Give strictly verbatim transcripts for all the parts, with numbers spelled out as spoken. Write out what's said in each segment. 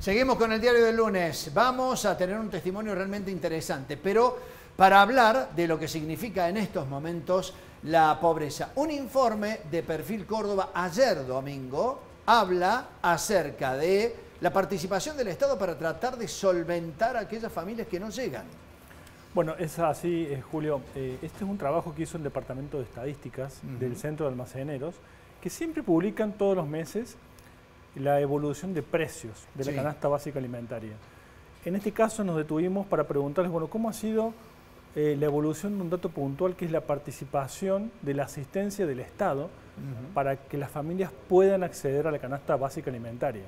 Seguimos con el diario del lunes. Vamos a tener un testimonio realmente interesante, pero para hablar de lo que significa en estos momentos la pobreza. Un informe de Perfil Córdoba ayer domingo habla acerca de la participación del Estado para tratar de solventar a aquellas familias que no llegan. Bueno, es así, eh, Julio. Eh, este es un trabajo que hizo el Departamento de Estadísticas uh-huh. del Centro de Almaceneros, que siempre publican todos los meses la evolución de precios de la sí. canasta básica alimentaria. En este caso nos detuvimos para preguntarles, bueno, ¿cómo ha sido eh, la evolución de un dato puntual que es la participación de la asistencia del Estado uh-huh. para que las familias puedan acceder a la canasta básica alimentaria?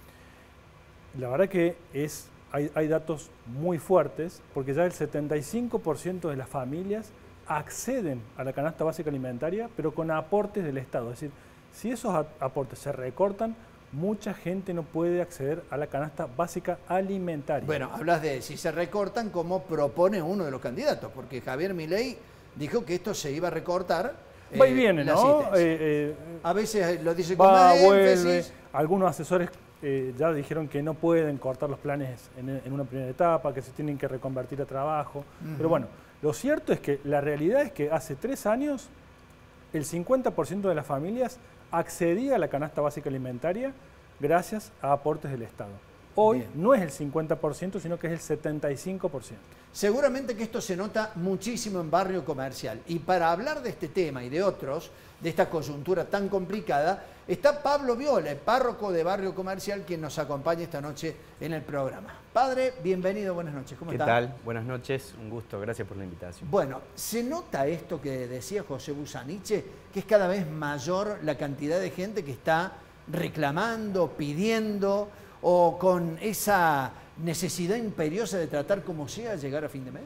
La verdad que es, hay, hay datos muy fuertes, porque ya el setenta y cinco por ciento de las familias acceden a la canasta básica alimentaria, pero con aportes del Estado. Es decir, si esos aportes se recortan, mucha gente no puede acceder a la canasta básica alimentaria. Bueno, hablas de si se recortan, como propone uno de los candidatos, porque Javier Milei dijo que esto se iba a recortar. Va y viene, ¿no? Eh, eh, a veces lo dice con va, más vuelve. énfasis. Algunos asesores eh, ya dijeron que no pueden cortar los planes en, en una primera etapa, que se tienen que reconvertir a trabajo. Uh-huh. Pero bueno, lo cierto es que la realidad es que hace tres años el cincuenta por ciento de las familias accedía a la canasta básica alimentaria gracias a aportes del Estado. Hoy Bien. no es el cincuenta por ciento, sino que es el setenta y cinco por ciento. Seguramente que esto se nota muchísimo en barrio comercial. Y para hablar de este tema y de otros, de esta coyuntura tan complicada, está Pablo Viola, el párroco de barrio comercial, quien nos acompaña esta noche en el programa. Padre, bienvenido, buenas noches. ¿Cómo está? ¿Qué tal? Buenas noches, un gusto, gracias por la invitación. Bueno, ¿se nota esto que decía José Busaniche, que es cada vez mayor la cantidad de gente que está reclamando, pidiendo, o con esa necesidad imperiosa de tratar como sea llegar a fin de mes?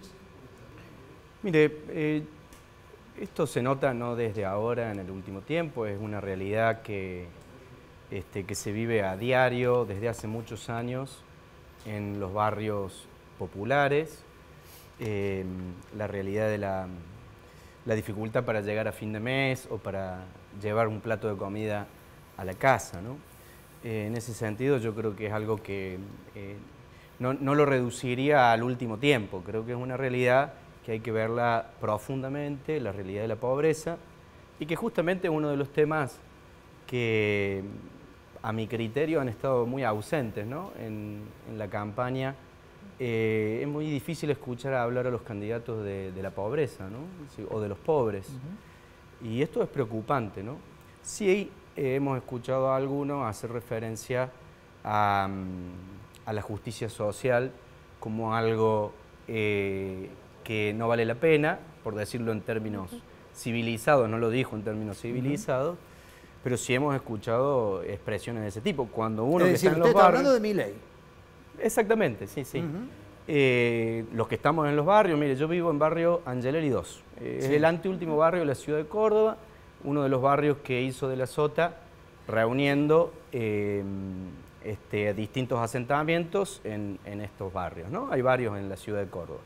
Mire, eh, esto se nota no desde ahora, en el último tiempo, es una realidad que, este, que se vive a diario desde hace muchos años en los barrios populares, eh, la realidad de la, la dificultad para llegar a fin de mes o para llevar un plato de comida a la casa, ¿no? Eh, en ese sentido yo creo que es algo que eh, no, no lo reduciría al último tiempo, creo que es una realidad que hay que verla profundamente, la realidad de la pobreza, y que justamente es uno de los temas que a mi criterio han estado muy ausentes, ¿no? en, en la campaña. Eh, es muy difícil escuchar hablar a los candidatos de, de la pobreza, ¿no? o de los pobres, uh-huh. y esto es preocupante, ¿no? Sí, eh, hemos escuchado a algunos hacer referencia a, a la justicia social como algo eh, que no vale la pena, por decirlo en términos uh-huh. civilizados, no lo dijo en términos civilizados, uh-huh. pero sí hemos escuchado expresiones de ese tipo. Cuando uno es que decir, está en usted los está barrios, hablando de Milei. Exactamente, sí, sí. Uh-huh. eh, los que estamos en los barrios, mire, yo vivo en barrio Angeleri dos, eh, sí. es el anteúltimo barrio de la ciudad de Córdoba, uno de los barrios que hizo de la Sota, reuniendo eh, este, distintos asentamientos en, en estos barrios, ¿no? Hay varios en la ciudad de Córdoba.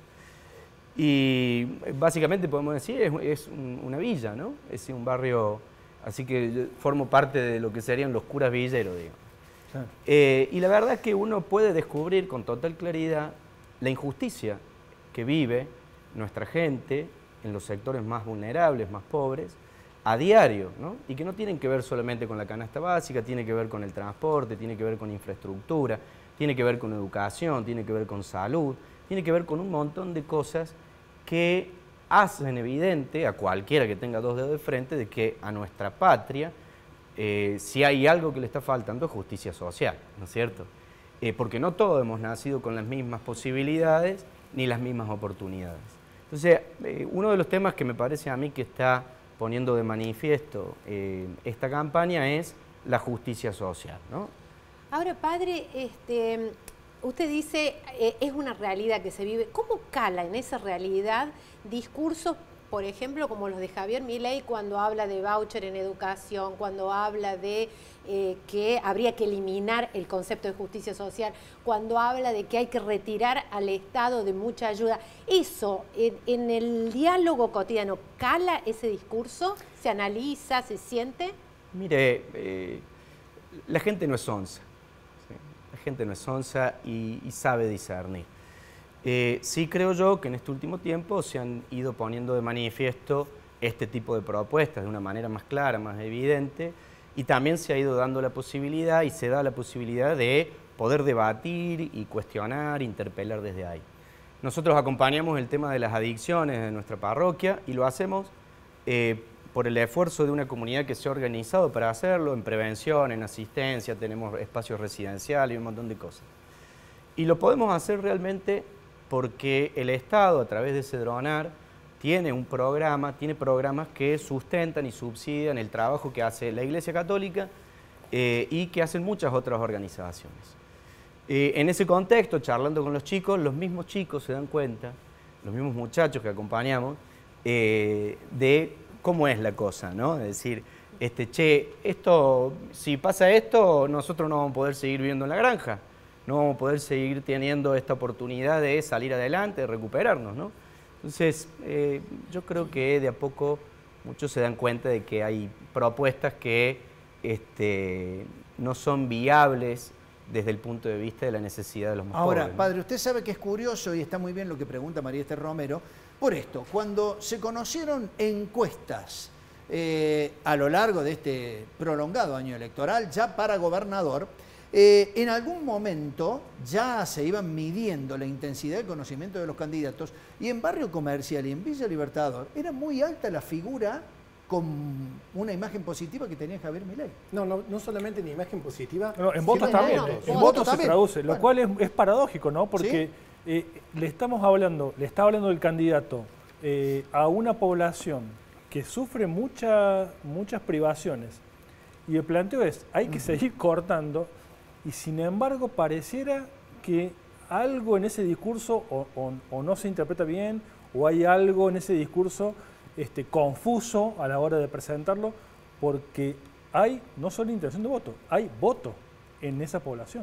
Y básicamente podemos decir, es, es un, una villa, ¿no? Es un barrio, así que yo formo parte de lo que serían los curas villeros, digamos. Ah. Eh, y la verdad es que uno puede descubrir con total claridad la injusticia que vive nuestra gente en los sectores más vulnerables, más pobres, a diario, ¿no? Y que no tienen que ver solamente con la canasta básica, tiene que ver con el transporte, tiene que ver con infraestructura, tiene que ver con educación, tiene que ver con salud, tiene que ver con un montón de cosas que hacen evidente a cualquiera que tenga dos dedos de frente de que a nuestra patria, eh, si hay algo que le está faltando, es justicia social, ¿no es cierto? Eh, porque no todos hemos nacido con las mismas posibilidades ni las mismas oportunidades. Entonces, eh, uno de los temas que me parece a mí que está poniendo de manifiesto eh, esta campaña es la justicia social, ¿no? Ahora, padre, este, usted dice, eh, es una realidad que se vive. ¿Cómo cala en esa realidad discursos, por ejemplo, como los de Javier Milei cuando habla de voucher en educación, cuando habla de eh, que habría que eliminar el concepto de justicia social, cuando habla de que hay que retirar al Estado de mucha ayuda? Eso, en, en el diálogo cotidiano, ¿cala ese discurso? ¿Se analiza, se siente? Mire, eh, la gente no es onza. ¿sí? La la gente no es sonsa y, y sabe discernir. Eh, sí creo yo que en este último tiempo se han ido poniendo de manifiesto este tipo de propuestas de una manera más clara, más evidente, y también se ha ido dando la posibilidad y se da la posibilidad de poder debatir y cuestionar, interpelar desde ahí. Nosotros acompañamos el tema de las adicciones de nuestra parroquia y lo hacemos eh, por el esfuerzo de una comunidad que se ha organizado para hacerlo, en prevención, en asistencia, tenemos espacios residenciales y un montón de cosas. Y lo podemos hacer realmente porque el Estado, a través de Cedronar, tiene un programa, tiene programas que sustentan y subsidian el trabajo que hace la Iglesia Católica eh, y que hacen muchas otras organizaciones. Eh, en ese contexto, charlando con los chicos, los mismos chicos se dan cuenta, los mismos muchachos que acompañamos, eh, de cómo es la cosa, ¿no? Es decir, este, che, esto, si pasa esto, nosotros no vamos a poder seguir viviendo en la granja, no vamos a poder seguir teniendo esta oportunidad de salir adelante, de recuperarnos, ¿no? Entonces, eh, yo creo que de a poco muchos se dan cuenta de que hay propuestas que este, no son viables desde el punto de vista de la necesidad de los más Ahora, pobres, ¿no? padre, usted sabe que es curioso y está muy bien lo que pregunta María Esther Romero. Por esto, cuando se conocieron encuestas eh, a lo largo de este prolongado año electoral, ya para gobernador, eh, en algún momento ya se iban midiendo la intensidad del conocimiento de los candidatos y en Barrio Comercial y en Villa Libertador era muy alta la figura con una imagen positiva que tenía Javier Milei. No, no, no solamente en imagen positiva. No, en votos bueno, también, bueno, en votos votos se también. traduce, lo Bueno. cual es, es paradójico, ¿no? Porque ¿Sí? eh, le estamos hablando, le está hablando el candidato eh, a una población que sufre mucha, muchas privaciones y el planteo es, hay que seguir cortando y sin embargo pareciera que algo en ese discurso o, o, o no se interpreta bien o hay algo en ese discurso Este, confuso a la hora de presentarlo, porque hay no solo intención de voto, hay voto en esa población.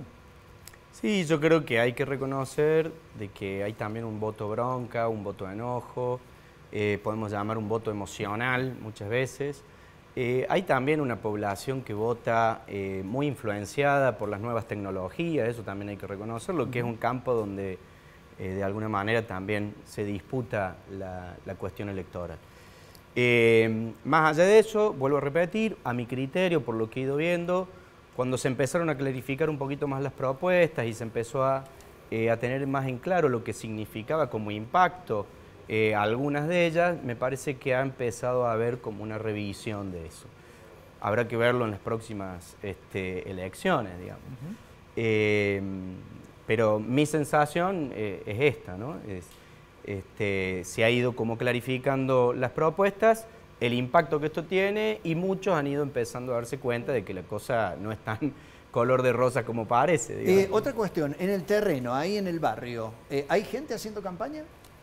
Sí, yo creo que hay que reconocer de que hay también un voto bronca, un voto de enojo, eh, podemos llamar un voto emocional muchas veces. Eh, hay también una población que vota eh, muy influenciada por las nuevas tecnologías, eso también hay que reconocerlo, que es un campo donde eh, de alguna manera también se disputa la, la cuestión electoral. Eh, más allá de eso, vuelvo a repetir, a mi criterio, por lo que he ido viendo, cuando se empezaron a clarificar un poquito más las propuestas y se empezó a, eh, a tener más en claro lo que significaba como impacto eh, algunas de ellas, me parece que ha empezado a haber como una revisión de eso. Habrá que verlo en las próximas este, elecciones, digamos. Uh-huh. eh, pero mi sensación eh, es esta, ¿no? Es, Este, se ha ido como clarificando las propuestas, el impacto que esto tiene y muchos han ido empezando a darse cuenta de que la cosa no es tan color de rosa como parece. Eh, otra cuestión, en el terreno, ahí en el barrio, eh, ¿hay gente haciendo campaña?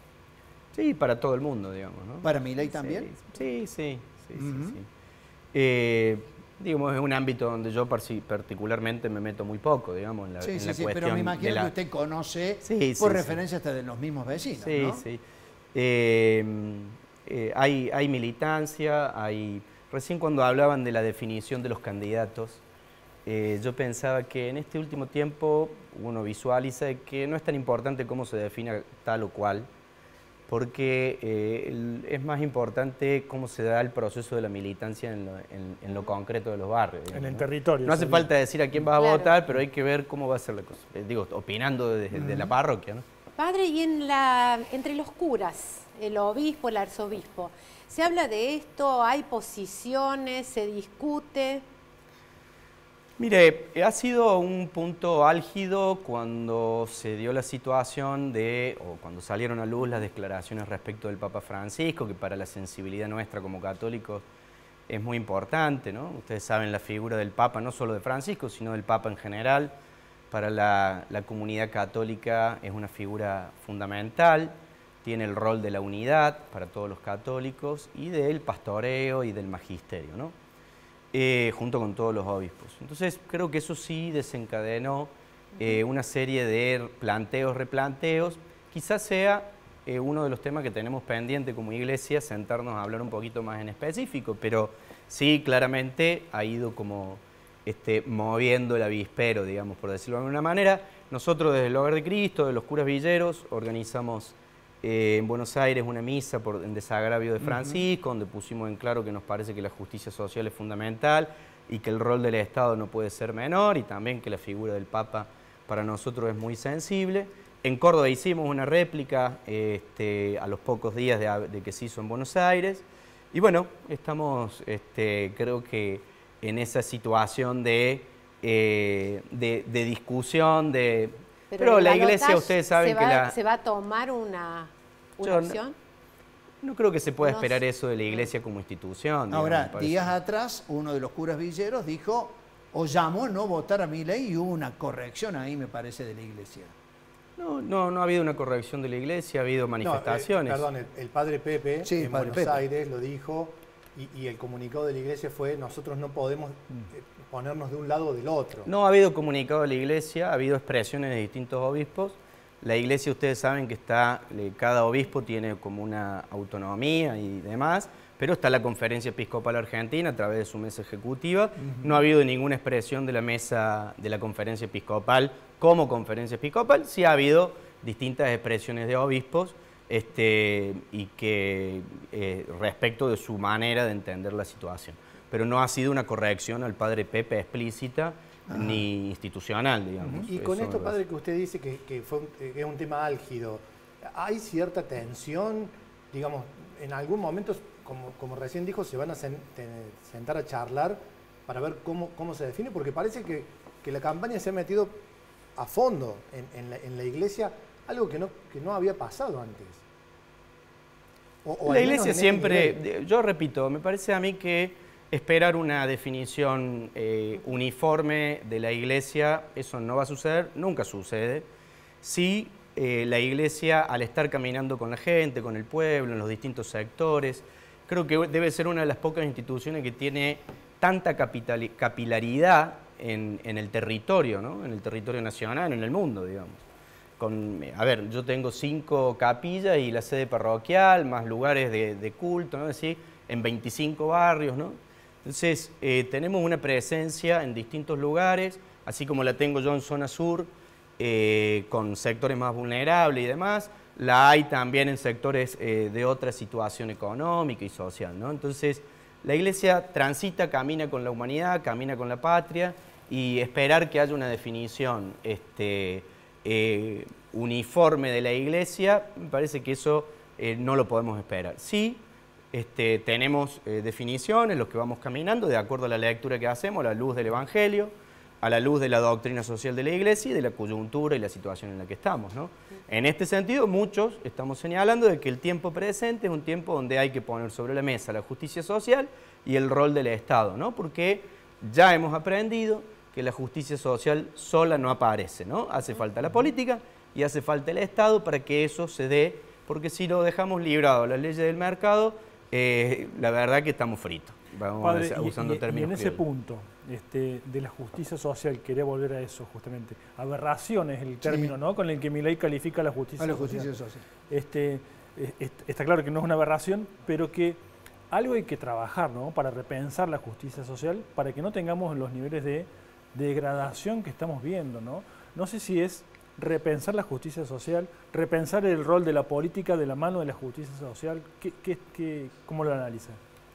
Sí, para todo el mundo, digamos, ¿no? ¿Para Milei también? Sí, sí, sí, uh-huh. sí, sí. Eh, digamos, es un ámbito donde yo particularmente me meto muy poco, digamos, en la, sí, en sí, la sí, cuestión pero me imagino la... que usted conoce sí, por sí, referencia sí. hasta de los mismos vecinos, sí, ¿no? Sí, eh, eh, hay, hay militancia, hay... Recién cuando hablaban de la definición de los candidatos, eh, yo pensaba que en este último tiempo uno visualiza que no es tan importante cómo se defina tal o cual, porque eh, el, es más importante cómo se da el proceso de la militancia en lo, en, en lo concreto de los barrios. Digamos, en el ¿no? territorio. No hace sería. falta decir a quién vas a Claro. votar, pero hay que ver cómo va a ser la cosa. Eh, digo, opinando desde de la parroquia, ¿no? Padre, y en la, entre los curas, el obispo, el arzobispo, ¿se habla de esto? ¿Hay posiciones? ¿Se discute? Mire, ha sido un punto álgido cuando se dio la situación de, o cuando salieron a luz las declaraciones respecto del Papa Francisco, que para la sensibilidad nuestra como católicos es muy importante, ¿no? Ustedes saben la figura del Papa, no solo de Francisco, sino del Papa en general. Para la, la comunidad católica es una figura fundamental, tiene el rol de la unidad para todos los católicos y del pastoreo y del magisterio, ¿no? Eh, junto con todos los obispos. Entonces creo que eso sí desencadenó eh, una serie de planteos, replanteos. Quizás sea eh, uno de los temas que tenemos pendiente como iglesia, sentarnos a hablar un poquito más en específico, pero sí, claramente ha ido como este, moviendo el avispero, digamos, por decirlo de alguna manera. Nosotros desde el Hogar de Cristo, de los curas villeros, organizamos eh, en Buenos Aires una misa por, en desagravio de Francisco, uh-huh. donde pusimos en claro que nos parece que la justicia social es fundamental y que el rol del Estado no puede ser menor, y también que la figura del Papa para nosotros es muy sensible. En Córdoba hicimos una réplica este, a los pocos días de, de que se hizo en Buenos Aires. Y bueno, estamos, este, creo que en esa situación de, eh, de, de discusión, de... Pero, pero la Iglesia, Iglesia, ustedes saben ¿se va, que la... ¿se va a tomar una, una Yo opción? No, no creo que se pueda No esperar sé. eso de la Iglesia como institución. Digamos, Ahora, me días atrás, uno de los curas villeros dijo, o llamó a no votar a Milei, y hubo una corrección ahí, me parece, de la Iglesia. No, no, no ha habido una corrección de la Iglesia, ha habido manifestaciones. No, eh, perdón, el, el padre Pepe Sí, en padre Buenos Pepe. Aires lo dijo, y, y el comunicado de la Iglesia fue: nosotros no podemos eh, ponernos de un lado o del otro. No ha habido comunicado de la Iglesia, ha habido expresiones de distintos obispos. La Iglesia, ustedes saben que está, cada obispo tiene como una autonomía y demás, pero está la Conferencia Episcopal Argentina a través de su mesa ejecutiva. Uh-huh. No ha habido ninguna expresión de la mesa de la Conferencia Episcopal como Conferencia Episcopal. Sí ha habido distintas expresiones de obispos este, y que eh, respecto de su manera de entender la situación. Pero no ha sido una corrección al padre Pepe explícita, ajá, ni institucional, digamos. Y con Eso esto, es padre, que usted dice que, que, fue un, que es un tema álgido, ¿hay cierta tensión? Digamos, en algún momento, como, como recién dijo, se van a sen, te, sentar a charlar para ver cómo, cómo se define, porque parece que, que la campaña se ha metido a fondo en, en, la, en la Iglesia, algo que no, que no había pasado antes. O, o la Iglesia siempre, este yo repito, me parece a mí que esperar una definición eh, uniforme de la Iglesia, eso no va a suceder, nunca sucede. Sí, eh, la Iglesia, al estar caminando con la gente, con el pueblo, en los distintos sectores, creo que debe ser una de las pocas instituciones que tiene tanta capital, capilaridad en, en el territorio, ¿no? En el territorio nacional, en el mundo, digamos. Con, a ver, yo tengo cinco capillas y la sede parroquial, más lugares de, de culto, ¿no? Es decir, en veinticinco barrios, ¿no? Entonces, eh, tenemos una presencia en distintos lugares, así como la tengo yo en zona sur, eh, con sectores más vulnerables y demás, la hay también en sectores eh, de otra situación económica y social, ¿no? Entonces, la Iglesia transita, camina con la humanidad, camina con la patria, y esperar que haya una definición este, eh, uniforme de la Iglesia, me parece que eso eh, no lo podemos esperar. Sí, Este, tenemos eh, definiciones, los que vamos caminando, de acuerdo a la lectura que hacemos, a la luz del Evangelio, a la luz de la doctrina social de la Iglesia y de la coyuntura y la situación en la que estamos, ¿no? En este sentido, muchos estamos señalando de que el tiempo presente es un tiempo donde hay que poner sobre la mesa la justicia social y el rol del Estado, ¿no? Porque ya hemos aprendido que la justicia social sola no aparece, ¿no? Hace falta la política y hace falta el Estado para que eso se dé, porque si lo dejamos librado a las leyes del mercado, Eh, la verdad que estamos fritos, vamos Padre, a, usando y, términos y en ese criollos. punto este, de la justicia social, quería volver a eso justamente. Aberración es el término, sí, ¿no?, con el que Milei califica la justicia, a la social. justicia social. Este, está claro que no es una aberración, pero que algo hay que trabajar, ¿no?, para repensar la justicia social, para que no tengamos los niveles de degradación que estamos viendo, ¿no? No sé si es repensar la justicia social, repensar el rol de la política de la mano de la justicia social. ¿Qué, qué, qué, ¿Cómo lo analiza?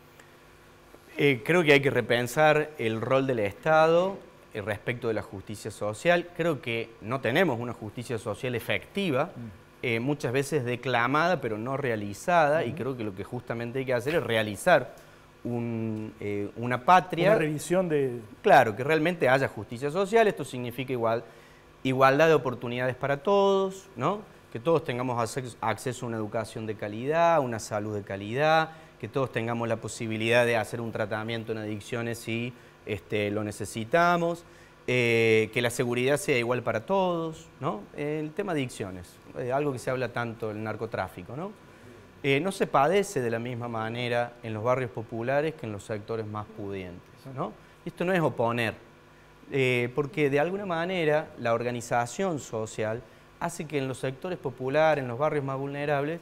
Eh, creo que hay que repensar el rol del Estado eh, respecto de la justicia social. Creo que no tenemos una justicia social efectiva, mm. eh, muchas veces declamada pero no realizada, mm. y creo que lo que justamente hay que hacer es realizar un, eh, una patria... Una revisión de... Claro, que realmente haya justicia social. Esto significa igual... igualdad de oportunidades para todos, ¿no? Que todos tengamos acceso a una educación de calidad, una salud de calidad, que todos tengamos la posibilidad de hacer un tratamiento en adicciones si este, lo necesitamos, eh, que la seguridad sea igual para todos, ¿no? El tema de adicciones, eh, algo que se habla tanto del narcotráfico, ¿no? Eh, no se padece de la misma manera en los barrios populares que en los sectores más pudientes, ¿no? Esto no es oponer, Eh, porque de alguna manera la organización social hace que en los sectores populares, en los barrios más vulnerables,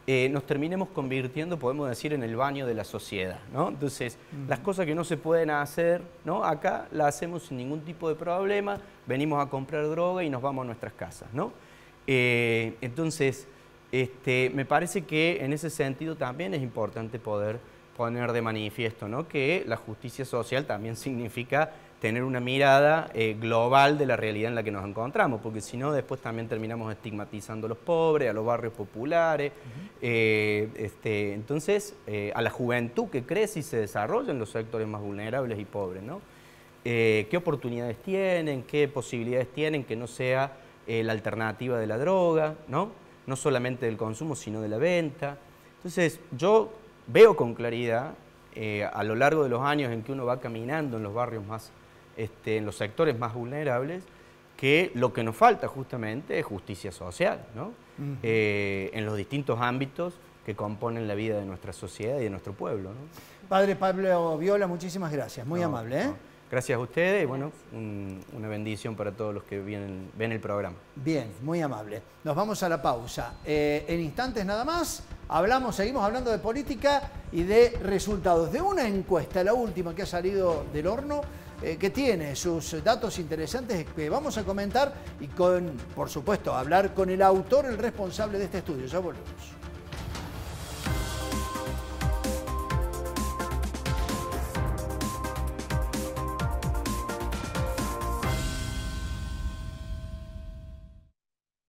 eh, nos terminemos convirtiendo, podemos decir, en el baño de la sociedad, ¿no? Entonces, uh-huh. las cosas que no se pueden hacer, ¿no? Acá las hacemos sin ningún tipo de problema, venimos a comprar droga y nos vamos a nuestras casas, ¿no? Eh, entonces, este, me parece que en ese sentido también es importante poder poner de manifiesto, ¿no? Que la justicia social también significa tener una mirada eh, global de la realidad en la que nos encontramos, porque si no después también terminamos estigmatizando a los pobres, a los barrios populares, uh-huh. eh, este, entonces eh, a la juventud que crece y se desarrolla en los sectores más vulnerables y pobres, ¿no? Eh, ¿Qué oportunidades tienen? ¿Qué posibilidades tienen que no sea eh, la alternativa de la droga, ¿no? No solamente del consumo, sino de la venta? Entonces yo veo con claridad eh, a lo largo de los años en que uno va caminando en los barrios más, este, en los sectores más vulnerables, que lo que nos falta justamente es justicia social, ¿no? Uh-huh. eh, en los distintos ámbitos que componen la vida de nuestra sociedad y de nuestro pueblo, ¿no? Padre Pablo Viola, muchísimas gracias, muy no, amable, ¿eh? No. Gracias a ustedes y bueno, un, una bendición para todos los que vienen, ven el programa. Bien, muy amable. Nos vamos a la pausa. Eh, en instantes nada más, hablamos, seguimos hablando de política y de resultados de una encuesta, la última que ha salido del horno, eh, que tiene sus datos interesantes que vamos a comentar y con, por supuesto, hablar con el autor, el responsable de este estudio. Ya volvemos.